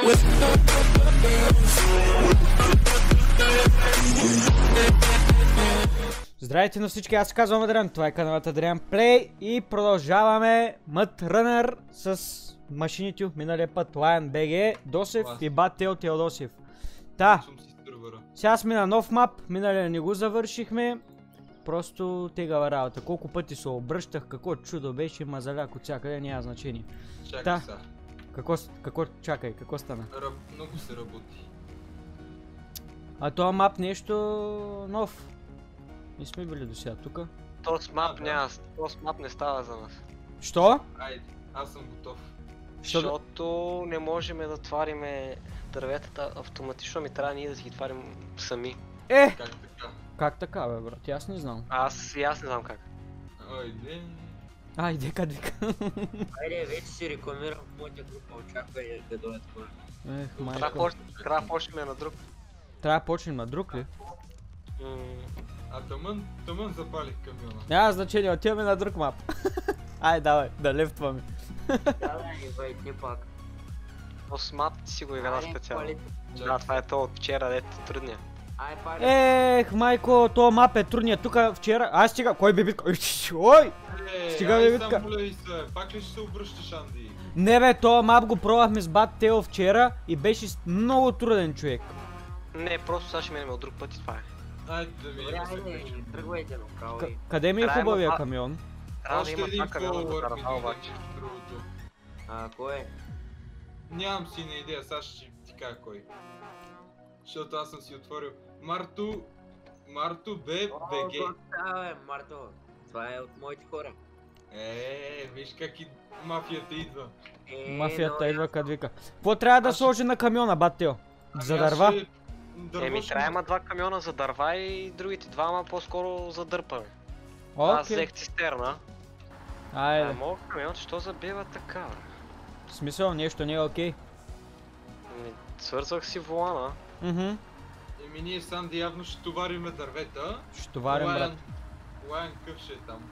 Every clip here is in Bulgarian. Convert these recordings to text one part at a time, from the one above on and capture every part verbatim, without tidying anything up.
Здравейте на всички, аз се казвам Адриан, това е каналът Адриан Плей и продължаваме Mud Runner с машините миналия път Lion би джи, Досев и Бател Теодосев. Та, сега сме на нов мап, миналия не го завършихме, просто тегава работа. Колко пъти се обръщах, какво чудо беше, мазаляк от всякъде, няма значение. Чакай Та, са. какво, какво, чакай, какво стана? Ръб, много се работи. А това мап нещо нов. Не сме били до сега тука. Този мап А, да. няма, този мап не става за нас. Що? Айде, аз съм готов. Що да- Защото не можем да твариме дърветата автоматично, ми трябва ние да си ги тварим сами. Е! Как така? Как така бе брат, аз не знам. Аз и аз не знам как. Айде. Айде, кад вика. Айде, вече си рекламирам в моята група, очаквай да дойдат хора. Ех, Трябва да майко. почнем- трябва да почнем на друг. Трябва да почнем на друг ли? М, А тъмън, тъмън запалих камиона. Няма значение, отиваме на друг мап. Ай, давай, да лефтваме. Да, да, идвайте пак. Този мап ти си го играл Айде, специално. палите. Да, това е то от вчера, дето трудния. Ай, пали. Ех, майко, то мап е трудния. Тук вчера... Ай, стига, кой би битка? Ой! Е, Стига, ай, бе, битка. само лей се. Пак ли ще се обръщаш, Анди? Не бе, то мап го пробвахме с Бат Тео вчера и беше с- много труден човек. Не, просто сега ще минем от друг път и това е. Айде да Добре, видим се айде, вече. тръгвайте направо К- и... къде ми е Трябва хубавия да- камион? Трябва да Още има един два камиона за фолуър ми дърва дойде обаче. между другото. А, кой е? Нямам си на идея, сега ще ти кажа кой. Защото аз съм си отворил. Марто... Марто Б. О, БГ. това е, Марто. Това е от моите хора. Е, виж как и мафията идва. Е, Мафията но идва кад вика. Какво трябва да Аз ще- сложи на камиона, Бат Тео? За Ами аз дърва? ще- дърво Еми, ще трябва ма- има два камиона за дърва и другите двама по-скоро за дърпане. Аз Окей. взех цистерна. А Айде. моят камион, що забива така, бе? В смисъл, нещо не е окей. Ами, свързвах си волана. Мгм. Еми ние с Анди явно ще товариме дървета. Ще товарим, брат. Лайан къв ще е там.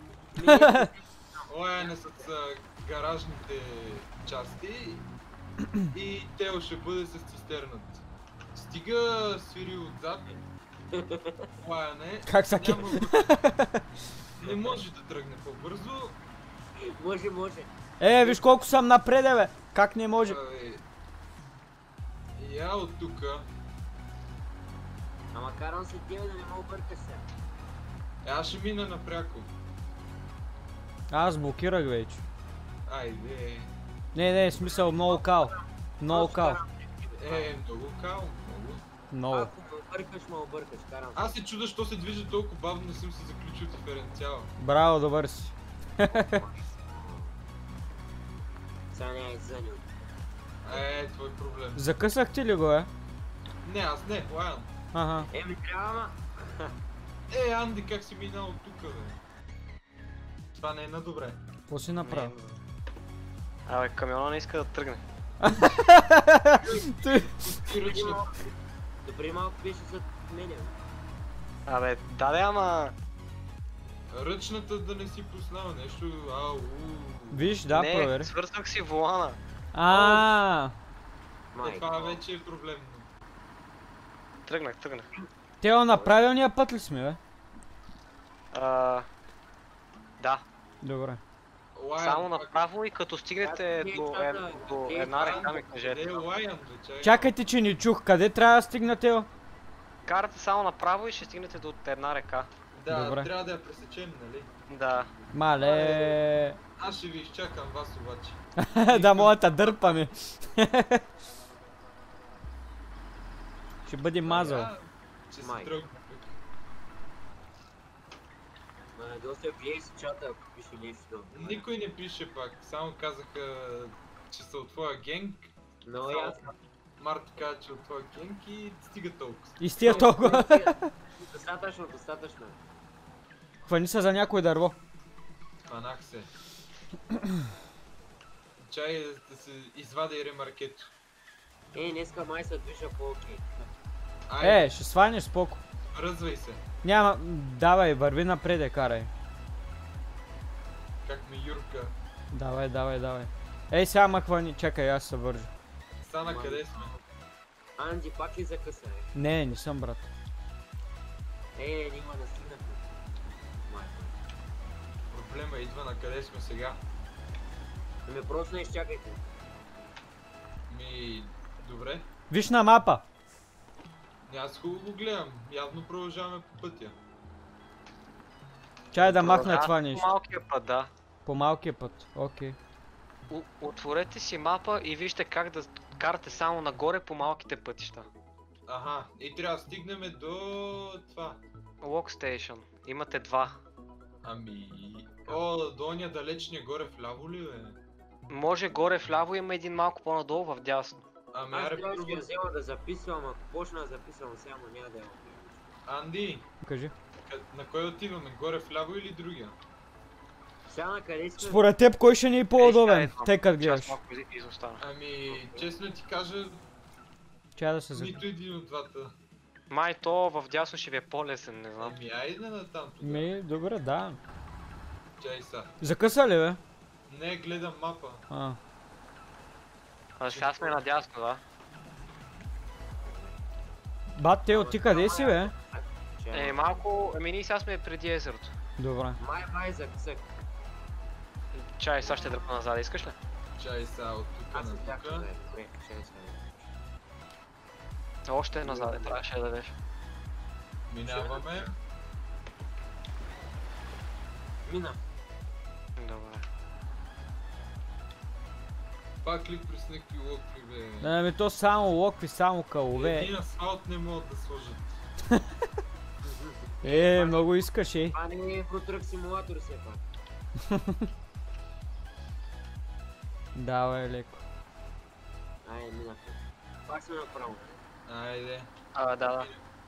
Лайан е с а, гаражните части и Тео ще бъде с цистерната. Стига свири отзад. Лайан е. Как са ке? Няма го- Не може да тръгне по-бързо. Може, може. Е, виж колко съм напреде, бе. Как не може? Абе, Я от тука. Ама карам се тебе да не ме объркаш се. Е, аз ще мина напряко. Аз блокирах вече. Айде. Не, не, смисъл много кал. Много Аз кал. карам се тебе. Е, много кал, много. Много. Ако ме объркаш, ме объркаш, карам се. Аз се чуда, що се движи толкова бавно, не съм си заключил диференциала. Браво, добър си. Сега не е занил. Е, твой проблем. Закъсахте ли го, е? Не, аз не, Лайан. Ага. Еми, трябва, ма. Е, Анди, как си минал от тука, бе? Това не е на добре. Какво си направил? Абе, камиона не иска да тръгне. Ти- Ти ръчна. Добре, малко беше зад мене. Абе, да, да, ама... Ръчната да не си пуснала нещо, ау. Виж, да, не, провери. свързвах си волана. А, Е, Май. това вече е проблемно. Тръгнах, тръгнах. Тео, на правилния път ли сме, бе? А, да, Добре. Лайан, само пак- направо и като стигнете Аз не до, чакам, ед, до не една чакам. река ми кажете. Е, Лайан, бе, чакай. Чакайте, че ни чух. Къде трябва да стигна, Тео? Карате само направо и ще стигнете до една река. Да, Добре. трябва да я пресечем, нали? Да. Мале. Аз ще ви изчакам вас обаче. Да, моята дърпаме. Ще бъде мазал. А, Че се Май. тръгна. Ма, доста гледай си чата, ако пише нещо. Никой не пише пак, само казаха, че са от твоя генг. Но Само ясно. Марти каза, че е от твоя генг и стига толкова. И с тия толкова. Достатъчно, достатъчно. Хвани се за някой дърво. Хванах се. Чай да се извадя и ремаркето. Ей, днеска май се движа по-окей. Айде, Е, ще сванеш споко. връзвай се. Няма, давай, върви напреде, карай. Как ми Юрка. Давай, давай, давай. Ей, сега ма хвани, чакай, аз се вържа. Стана, къде сме? Анди, пак ли закъса, е? Не, не съм, брат. Е, няма да стигнахме. Майко. Проблема идва на къде сме сега. Ами просто не изчакайте. Ми... Добре. Виж на мапа. Аз хубаво го гледам. Явно продължаваме по пътя. Чай да махна Продължават това по нещо. малкия път, да. По малкия път, окей. У- Отворете си мапа и вижте как да карате само нагоре по малките пътища. Аха, и трябва да стигнем до това. Walk Station. Имате два. Ами... О, до ония далечния горе вляво ли бе? Може горе вляво, има един малко по-надолу в дясно. Ами Аз аре трябваше да пробвам. взема да записвам, ако почна да записвам сега, но няма да я. Анди, Кажи. къ- на кой отиваме? Горе вляво или другия? Сега на къде сме? Според теб кой ще ни е по-удобен? Ей, сега Те като Аз гледаш. малко из- изостана. Ами, честно ти кажа, Чай да се за... нито един от двата. Май то в дясно ще ви е по-лесен, не знам. Ами айде на там тогава. Ми, добре, да. Чай са. Закъса ли, бе? Не, гледам мапа. А. А сега сме надясно, да? Бат, Тео, ти къде си, бе? Е, малко... Ами ние сега сме преди езерото. Добре. Май, май, закъсах. Чай, сега ще дръпна назад, искаш ли? Чай са от тук Аз се на бях тук. назад. Добре, ще не сме. Още назад, е, трябваше да дадеш. Минаваме. Мина. Добре. Пак ли през някакви локви бе? Ами то само локви, само кълове. Един асфалт не могат да сложат. Е, много искаш, ей. Това не е протрък симулатор все пак. Да, бе, леко. Ай, минахме. Пак сме направо. Айде. А, да, да.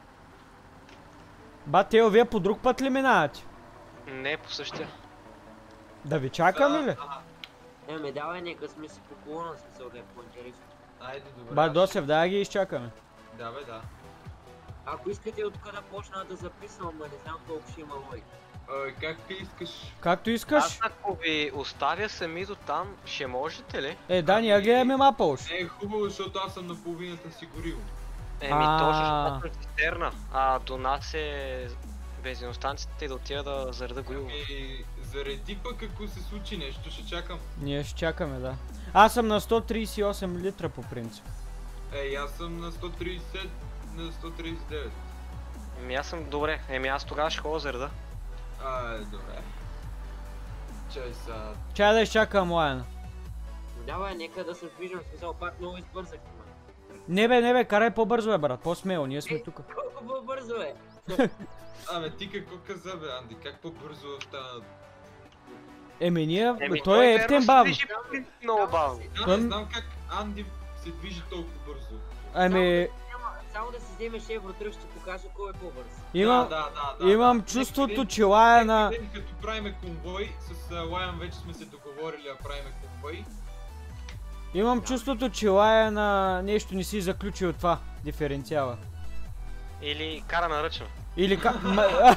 Бат, Тео, вие по друг път ли минавате? Не, по същия. Да ви чакаме ли? Ага. Е, ме давай, нека сме си по колона, смисъл да е по-интересно. Айде, добре. Бат, аз Досев, да ги изчакаме. ще- Да бе, да. Ако искате от тук да почна да записвам, ма не знам колко ще има лой. Ой, как ти искаш? Както Аз искаш. ако ви оставя сами до там, ще можете ли? Е, да, ние гледаме мапа уж. Не е хубаво, защото аз съм на половината си горил. Еми, А. точно, защото е цистерна. А до нас е бензиностанцията и да отида да зареда гориво. Ами, заради пък ако се случи нещо, ще чакам. Ние ще чакаме, да. Аз съм на сто тридесет и осем литра по принцип. Ей, аз съм на сто тридесет, на сто тридесет и девет. Еми аз съм добре. Еми аз тогава ще ходя зареда. А, добре. Чай са. Чай да изчакам Лайна. Давай, нека да се движим, смисъл пак много избързах. ма. Не бе, не бе, карай по-бързо бе, брат. По-смело, ние сме Е, тук. Колко по-бързо е? Абе, ти какво каза бе, Анди? Как по-бързо стана? Еми ние, Еми, той е верно ептен се бавно. движи много бавно. Да, Той- не знам как Анди се движи толкова бързо. Ами, Няма, само да си вземеш евротрък, ще покажа кой е по-бърз. имам, Да, да, да, да. имам да. чувството, Някъде- че Лая на... някъде, Като правиме конвой, с а, Лайан вече сме се договорили да правиме конвой. Имам чувството, че Лая на нещо не си заключил това. Диференциала. Или кара на ръчно. Или ка... ма-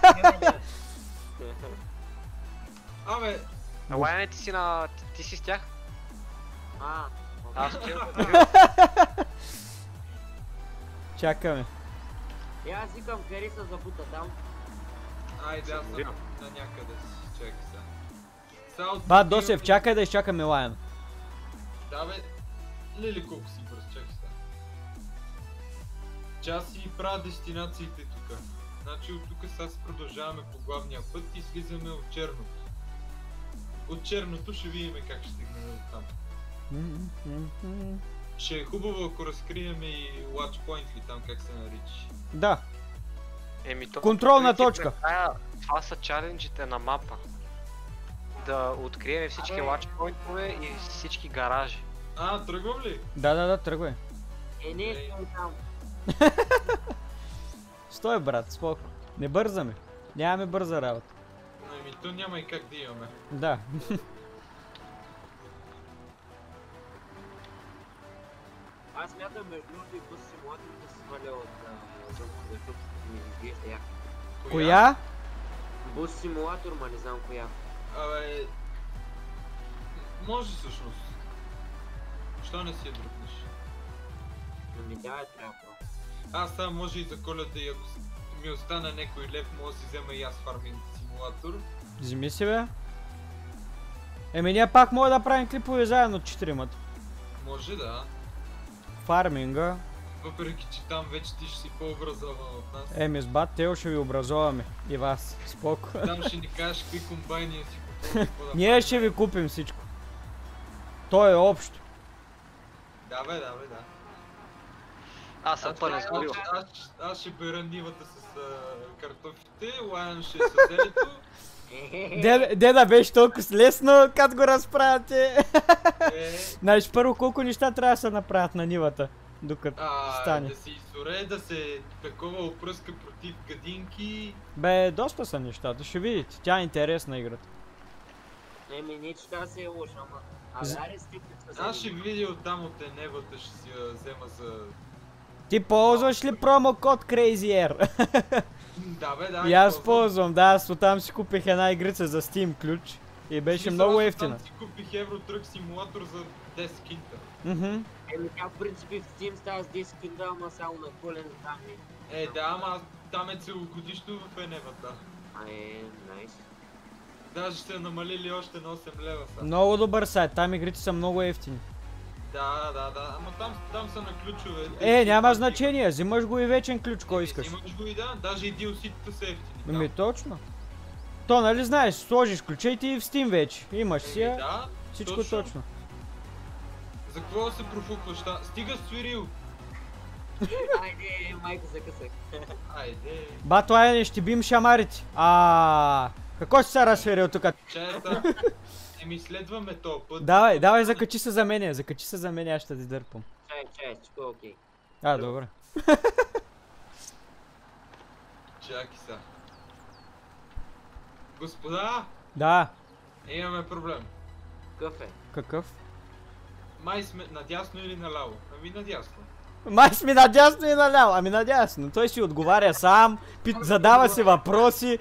Абе, Лайане ти си на... ти- ти си с тях? А, Аз отивам. Чакаме. и аз викам, къде се забута там. айде аз съм на някъде си, чакай сега. Сега от- Ба, Досев, чакай да изчакаме Лайан. Да бе, леле колко си бърз, чакай сега. Че аз си правя дестинациите тук. Значи от тук сега се продължаваме по главния път и слизаме от черното. От черното ще видим как ще стигнем от там. Ще е хубаво ако разкрием и Watch Point ли там как се нарича. Да. Еми, то, Контролна принцип, точка. накрая, това са чаленджите на мапа. Да открием всички Абе. лачпойнтове и всички гаражи. А, тръгвам ли? Да, да, да, тръгвай. Е, не, стой там. Стой, брат, споко. Не бързаме. Нямаме бърза работа. Ами то няма и как да имаме. Да. Аз смятам между другото и бус симулатор да се сваля от а, замка, защото ми изглежда яко. Коя? Бус симулатор, ма не знам коя. Абе... Може всъщност. защо не си я дръпнеш? Ами да, е трябва. Аз само може и за Коледа и ако ми остана някой лев, мога да си взема и аз фарминг симулатор. Вземи си, бе. Еми ние пак може да правим клипове заедно четиримата. Може да. Фарминга. Въпреки че там вече ти ще си по-образован от нас. Еми с бат Тео ще ви образоваме. И вас. Споко. Там ще ни кажеш какви комбайни си купуваме. какво да Ние правим. ще ви купим всичко. То е общо. Да бе, да бе, да. Аз съм Аз, пълен аз, с горил. аз, аз ще бера нивата с а, картофите, Лайон ще е с зелето. Де, деда беше толкова лесно, като го разправяте. Е, Значи първо колко неща трябва да се направят на нивата, докато а, стане. да се изоре, да се такова опръска против гадинки. Бе, доста са нещата, ще видите. Тя е интересна играта. Еми, не че това се е лошо, ама... А З- даре стикнат с Аз ще видя оттам от еневата, ще си я взема за... Ти ползваш ли промокод CrazyAir? Да бе, да. И аз използвам. ползвам, да, аз оттам си купих една игрица за Steam ключ. И беше Смисъл, много аз ефтина. оттам си купих Евротрък симулатор за десет кинта. Мгм. Еми, тя в принципи в Steam става с десет кинда, ама само на колен там е. Е, да, ама аз- там е целогодишно в еневата. А е, найс. Даже ще намалили още на осем лева са. Много добър сайт, там игрите са много ефтини. Да, да, да, ама там, там са на ключове. Е, няма значение, взимаш го и вечен ключ, кой искаш. Имаш го и да, даже и ди ел си-тата са ефтини. Ами там. точно. То нали знаеш, сложиш ключа и ти и в Steam вече. Имаш си Еми, я, да, всичко точно. точно. За какво да се профукваш? Та? Стига свирил! Айде, майко закъсах. Айде. Бато, айде, ще бим шамарите. А, какво си се разферил тук? Чаята. Еми следваме този път. Давай, давай, закачи се за мене, закачи се за мене, аз ще ти дърпам. Чай, чай, всичко е окей. А, добре. Чакай са. Господа, Да, имаме проблем. Какъв е? какъв? Май сме надясно или наляво? Ами надясно. Май сме надясно и наляво, ами надясно. Той си отговаря сам, пит, задава си въпроси.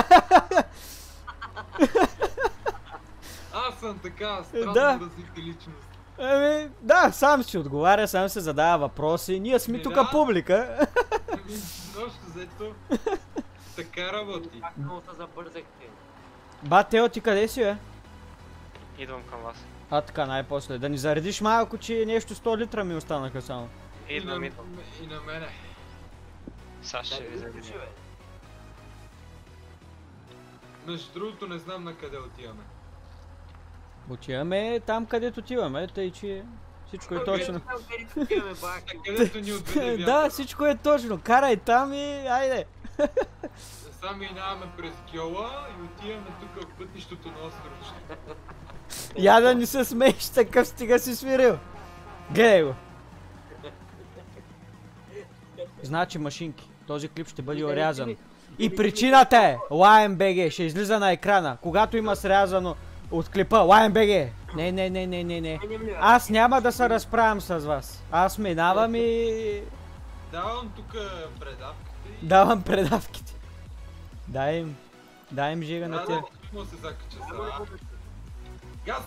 Аз съм така странно Да. развита личност. Ами, да, сам си отговаря, сам се задава въпроси. Ние сме Ми тук да. публика. Ами, общо взето, така работи. Пак много се забързахте. Батео, ти къде си, бе? Идвам към вас. А, така, най-после. Да ни заредиш малко, че нещо сто литра ми останаха само. И Идвам, на, идвам. и на мене. Сега ще ви Дай, завидя. бе. Между другото не знам на къде отиваме. Отиваме там, където отиваме, тъй че всичко е точно. Там, където отиваме, бак. На където ни отведе Да, вятъра. всичко е точно. Карай там и айде. Сам минаваме през Гьола и отиваме тук в пътището на островище. Я да не се смееш, такъв стига си свирил. Гледай го. Значи машинки. Този клип ще бъде орязан. И причината е LionBG ще излиза на екрана. Когато има срязано от клипа LionBG. Не, не, не, не, не, не. Аз няма да се разправям с вас. Аз минавам и Давам тук предавката и... давам предавките. Дай им. Дай им жига на Да, тях. да, мога да се закача за... Газ!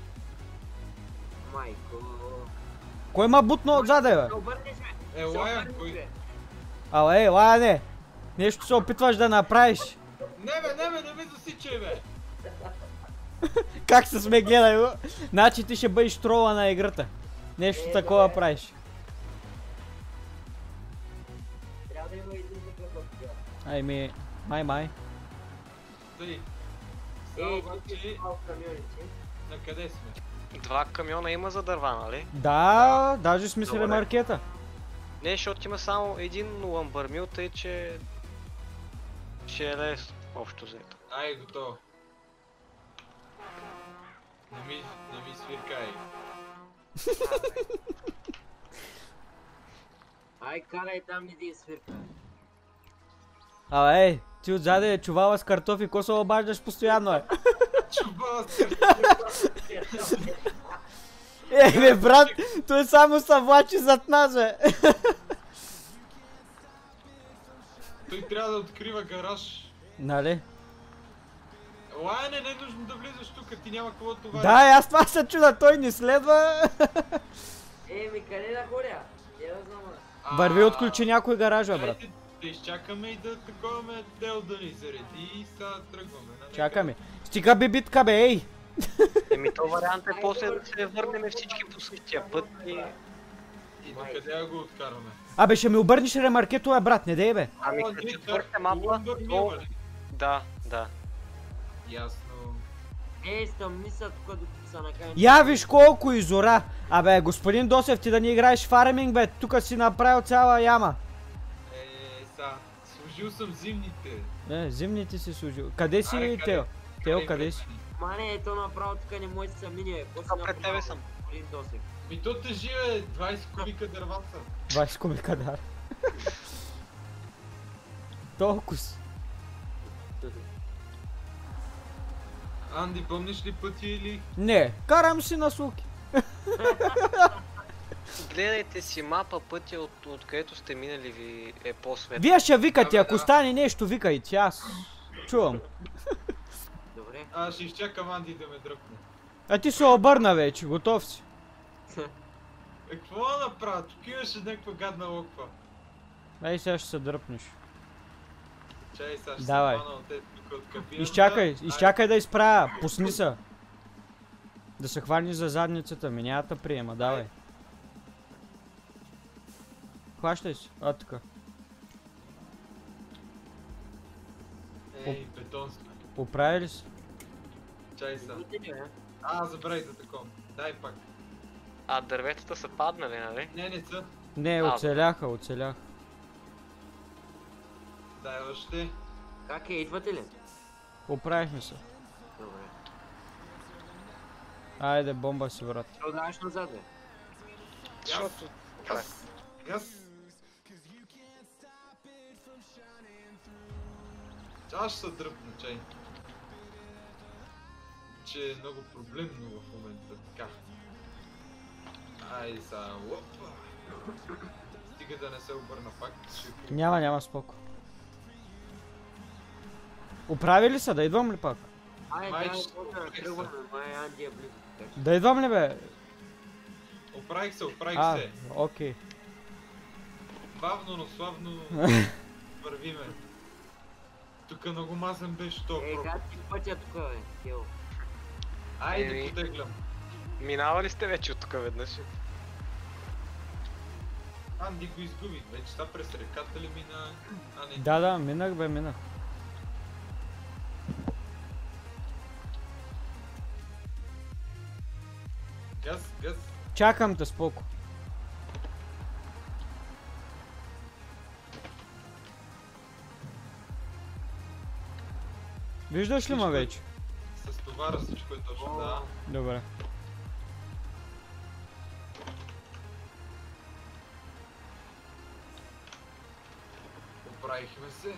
Майко. Кой ма бутна отзаде, бе? Се обърнеш, бе. Е, Се Лайон, обърнеш, кой? бе. Ала, ей, Лаяне! Нещо се опитваш да направиш. Не бе, не бе, не ме засичай бе! Как се сме гледай го? Значи ти ще бъдеш трола на играта. Нещо Е, такова бе. правиш. Трябва да има един такъв актьор. Ами, май май. Тъй. Е, Само тук че... е малко камионите. На къде сме? Два камиона има за дърва, нали? Да, даже сме си Добре. ремаркета. Не, защото има само един ламбърмил, тъй че... Ще е лесно, общо взето. Ай, готово. Не ми, не ми свиркай. Ай, карай там един свирка. Абе, ей, ти отзаде е чувала с картофи, ко се обаждаш постоянно, е? Чуба се! Е, бе, брат, той само се влачи зад нас, бе. Той трябва да открива гараж. Нали? Лайне, не е нужно да влизаш тук, ти няма какво това. Да, аз това се чуда, той ни следва. Еми, къде да ходя? Я да знам. Върви, отключи някой гаража, брат. Дайте да изчакаме и да таковаме Тел да ни зареди и сега тръгваме. нали? Чакаме. Стига би битка, бе, ей! Еми то вариант е после да се върнем всички по същия път и... И до къде да го откараме? Абе, ще ми обърнеш ремаркето, бе, брат, не дей, бе. Ами О, като ние четвърта как- мапа, Лондон то... няма ли? Да, да. Ясно. Е, съм мисля тук докато са накарани. Я виж колко изора! Абе, господин Досев, ти да ни играеш фарминг, бе, тук си направил цяла яма. Е, са, служил съм зимните. Не, зимните си служил. Къде си, Аре, къде? Тео? Тео, Край къде си? пред мен. Мане, ето направо тук не може да се мине. Какво си Тук пред направил, тебе съм. господин Досев? Ми то тежи, бе, двайсет кубика дърва са. двайсет кубика, да. Толкова си. Анди, помниш ли пътя или? Не, карам си на суки. Гледайте си мапа, пътя от, от където сте минали ви е по-светло. Вие ще викате, Абе, ако да. стане нещо, викайте, аз чувам. Добре. Аз ще изчакам Анди да ме дръпне. А ти се обърна вече, готов си. Е, какво да направя? Тук имаше някаква гадна локва. Ай, сега ще се дръпнеш. Чай, сега ще Давай. се хвана от теб тук от кабината. Изчакай, изчакай да изправя, пусни се. Да се хвани за задницата ми, няма да приема, давай. Хващай си, а така. Ей, бетон сме. Оправи ли се? Чай са. Видите ли, бе? А, забравих за такова. Дай пак. А дърветата са паднали, нали? Не, не са. Не, А, оцеляха, оцеляха. Дай още. Как е, идвате ли? Оправихме се. Добре. Айде, бомба си, брат. Ще отдаваш назад, бе. Защото... Газ. Газ. Аз ще се дръпна, чай. Че е много проблемно в момента. Така. Айде са. Опа. Стига да не се обърна пак. Ще... Няма, няма, споко. Оправи ли се, да идвам ли пак? Айде, Май, трябва че- да почнем да тръгваме, май Анди е близо, така че. Да идвам ли, бе? Оправих се, оправих А, се. окей. Бавно, но славно вървиме. Тук много мазен беше то Е, проб. как ти пътя тук, бе, Тео? Айде, Еми. потеглям. Минавали сте вече от тук веднъж? Анди го изгубих вече, та през реката ли мина? А не. Да, да, минах, бе, минах. Газ, газ. Чакам те, споко. Виждаш ли ма Всичко е- вече? С товара всичко е точно, да. Добре. Оправихме се.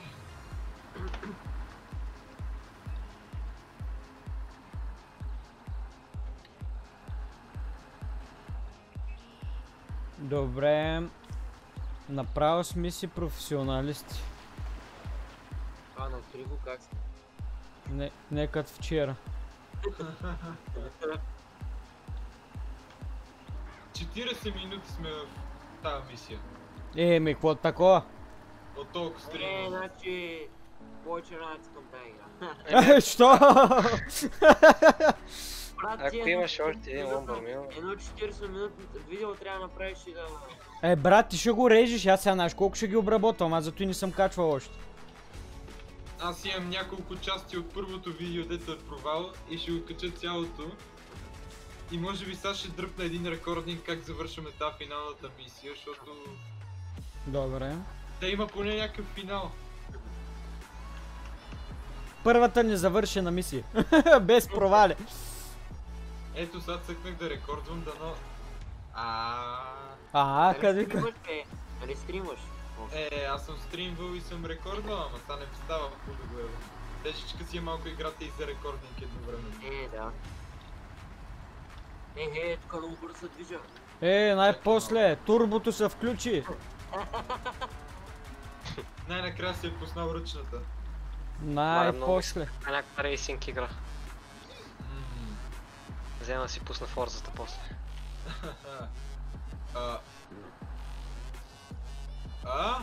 Добре. Направо сме си професионалисти. А, на Триго как си? Не, не като вчера. четирийсет минути сме в тази мисия. Е, ми, какво такова? От толкова Е, стрим. значи... Повече не искам тази игра. Е, що? Брат, ти Ако едно имаш още един четирийсет ломбър мил... Едно четирийсет минутно видео трябва да направиш и да... Е, брат, ти ще го режеш, аз сега знаеш колко ще ги обработвам, аз зато и не съм качвал още. Аз имам няколко части от първото видео, дето е провал и ще го кача цялото. И може би сега ще дръпна един рекордник как завършваме тази финалната мисия, защото Добре. да има поне някакъв финал. Първата ни завършена мисия. Без провали. Ето сега цъкнах да рекордвам, дано... Ааа... А, Нали къде стримаш, бе? Нали стримаш? Е, аз съм стримвал и съм рекордвал, ама сега не ми става какво да го ева. Тежичка си е малко играта и за рекордник едновременно. Е, да. Е, е, тук много бързо се движа. Е, най-после, турбото се включи. Най-накрая си е пуснал ръчната. Най-после. А някаква рейсинг игра. Ммм. Взема си пусна форзата после. А... А?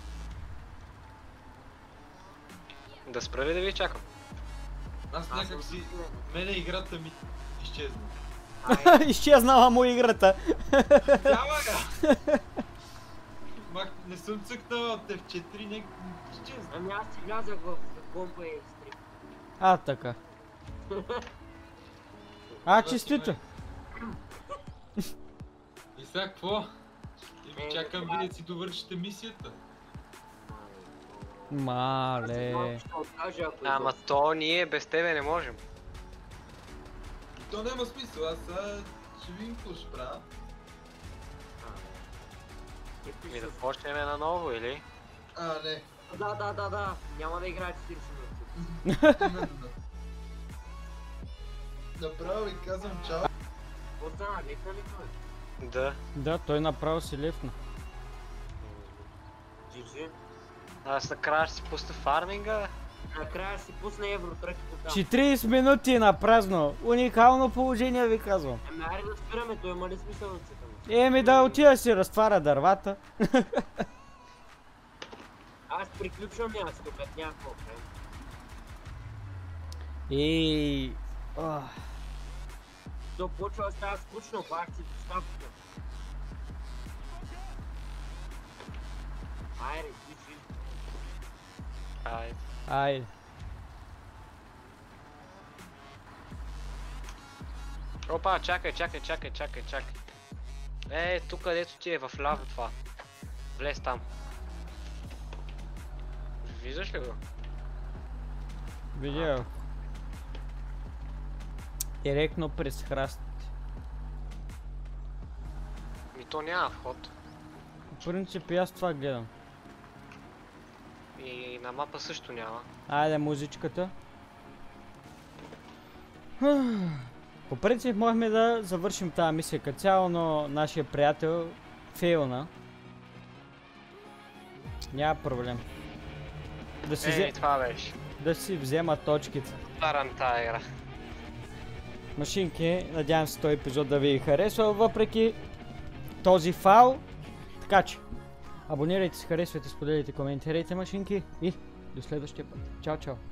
Да спра ли да ви чакам? Аз Аз някак съм си... сигурен. Мене играта ми изчезна. Ай, Изчезнала му играта. Няма я! Мак, не съм цъкнал от Еф четири, не изчезна. ами аз си влязах в компа и стрим. А, така. А, честито. И сега какво? И ви Е, чакам това- ви да си довършите мисията. Мале. Ще откажа, ако Ама излезе. то ние без тебе не можем. То няма смисъл, аз сега ще видим какво ще правя. И Ми пише да с- почнем наново или? А, не. Да, да, да, да. Няма да играе четирийсет минути. Именно. Направо ви казвам чао. Какво стана? Лепна ли той? Да. Да, той направо си лепна. Джиджи. Аз накрая ще си пусна фарминга. Накрая ще си пусне евротръките там. четирийсет минути на празно. Уникално положение ви казвам. Ами айде да спираме, той има ли смисъл да цъкаме? Еми да отида да си разтваря дървата. Аз приключвам аз тук, няма какво правим. И... ох. То почва да става скучно, пак си доставка. Айде, джиджи. Ай. Айде. Опа, чакай, чакай, чакай, чакай, чакай. Е, тук където ти е в ляво това. Влез там. Виждаш ли го? Видя. Директно през храстите. Ми то няма вход. В принцип и аз това гледам. И на мапа също няма. Айде музичката. По принцип можехме да завършим тази мисия като цяло, но нашия приятел фейлна. Няма проблем. Да си, Ей, взе... това беше. да си взема точките. Старам тая игра. Машинки, надявам се този епизод да ви е харесва, въпреки този фал. Така че, абонирайте се, харесвайте, споделяйте, коментирайте машинки и до следващия път. Чао, чао!